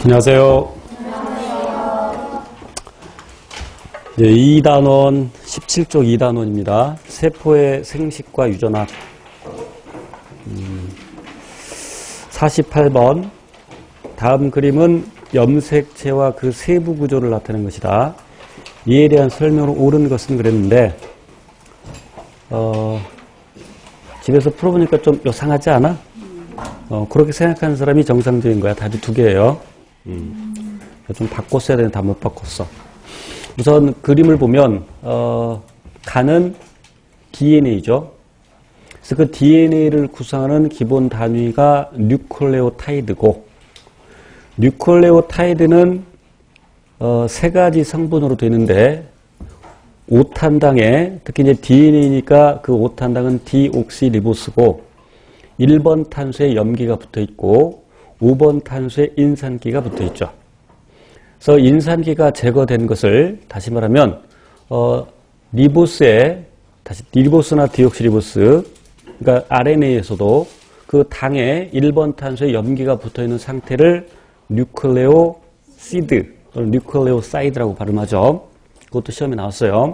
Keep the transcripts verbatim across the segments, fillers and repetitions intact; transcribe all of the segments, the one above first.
안녕하세요. 안녕하세요. 네, 이 단원, 십칠 쪽 이 단원입니다. 세포의 생식과 유전학. 음, 사십팔 번. 다음 그림은 염색체와 그 세부 구조를 나타내는 것이다. 이에 대한 설명으로 옳은 것은 그랬는데, 어, 집에서 풀어보니까 좀 요상하지 않아? 어, 그렇게 생각하는 사람이 정상적인 거야. 답이 두 개예요. 음, 좀 바꿨어야 되는데 다 못 바꿨어. 우선 그림을 보면 어, 간은 디엔에이죠. 그래서 그 디엔에이를 구성하는 기본 단위가 뉴클레오타이드고, 뉴클레오타이드는 어, 세 가지 성분으로 되는데 오 탄당에 특히 이제 디엔에이니까 그 오 탄당은 디옥시리보스고 일 번 탄수에 염기가 붙어 있고 오 번 탄수에 인산기가 붙어 있죠. 그래서 인산기가 제거된 것을 다시 말하면 어, 리보스에 다시 리보스나 디옥시리보스, 그러니까 알엔에이에서도 그 당에 일 번 탄수에 염기가 붙어 있는 상태를 뉴클레오시드, 뉴클레오사이드라고 발음하죠. 그것도 시험에 나왔어요.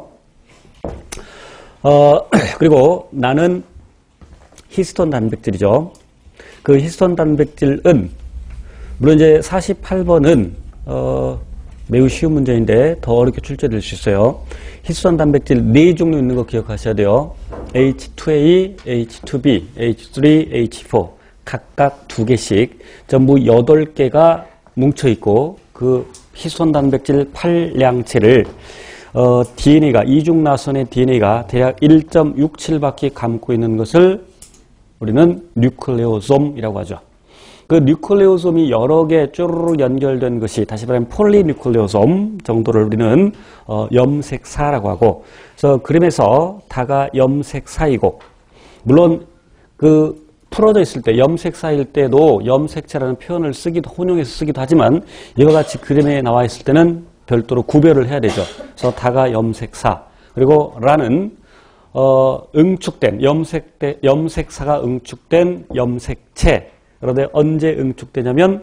어, 그리고 나는 히스톤 단백질이죠. 그 히스톤 단백질은 물론 이제 사십팔 번은 어, 매우 쉬운 문제인데 더 어렵게 출제될 수 있어요. 히스톤 단백질 네 종류 있는 거 기억하셔야 돼요. 에이치 투 에이, 에이치 투 비, 에이치 쓰리, 에이치 포 각각 두 개씩 전부 여덟 개가 뭉쳐 있고 그 히스톤 단백질 팔 량체를 어, 디엔에이가 이중나선의 디엔에이가 대략 일 점 육칠 바퀴 감고 있는 것을 우리는 뉴클레오솜이라고 하죠. 그 뉴클레오솜이 여러 개 쪼르르 연결된 것이 다시 말하면 폴리뉴클레오솜 정도를 우리는 어, 염색사라고 하고, 그래서 그림에서 다가 염색사이고, 물론 그 풀어져 있을 때 염색사일 때도 염색체라는 표현을 쓰기도 혼용해서 쓰기도 하지만 이와 같이 그림에 나와 있을 때는 별도로 구별을 해야 되죠. 그래서 다가 염색사, 그리고 라는 어, 응축된, 염색대, 염색사가 응축된 염색체. 그런데 언제 응축되냐면,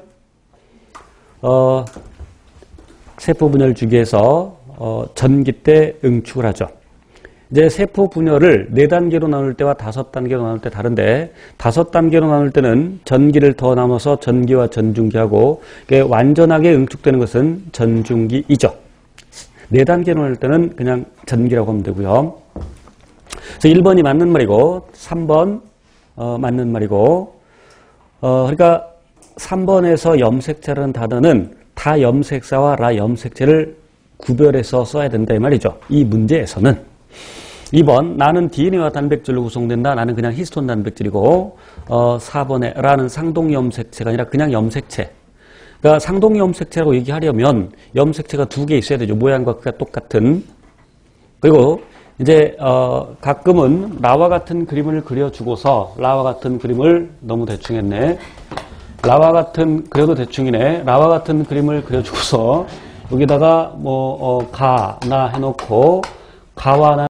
어, 세포 분열 주기에서, 어, 전기 때 응축을 하죠. 이제 세포 분열을 네 단계로 나눌 때와 다섯 단계로 나눌 때 다른데, 다섯 단계로 나눌 때는 전기를 더 나눠서 전기와 전중기하고, 완전하게 응축되는 것은 전중기이죠. 네 단계로 나눌 때는 그냥 전기라고 하면 되고요. 그래서 일 번이 맞는 말이고 삼 번 어, 맞는 말이고, 어, 그러니까 삼 번에서 염색체라는 단어는 다 염색사와 라 염색체를 구별해서 써야 된다 이 말이죠. 이 문제에서는. 이 번 나는 디엔에이와 단백질로 구성된다. 나는 그냥 히스톤 단백질이고, 어, 사 번에 라는 상동 염색체가 아니라 그냥 염색체. 그러니까 상동 염색체라고 얘기하려면 염색체가 두 개 있어야 되죠. 모양과 크기가 똑같은. 그리고 이제 어 가끔은 라와 같은 그림을 그려주고서 라와 같은 그림을 너무 대충 했네. 라와 같은 그려도 대충이네. 라와 같은 그림을 그려주고서 여기다가 뭐 어, 가나 해놓고 가와 나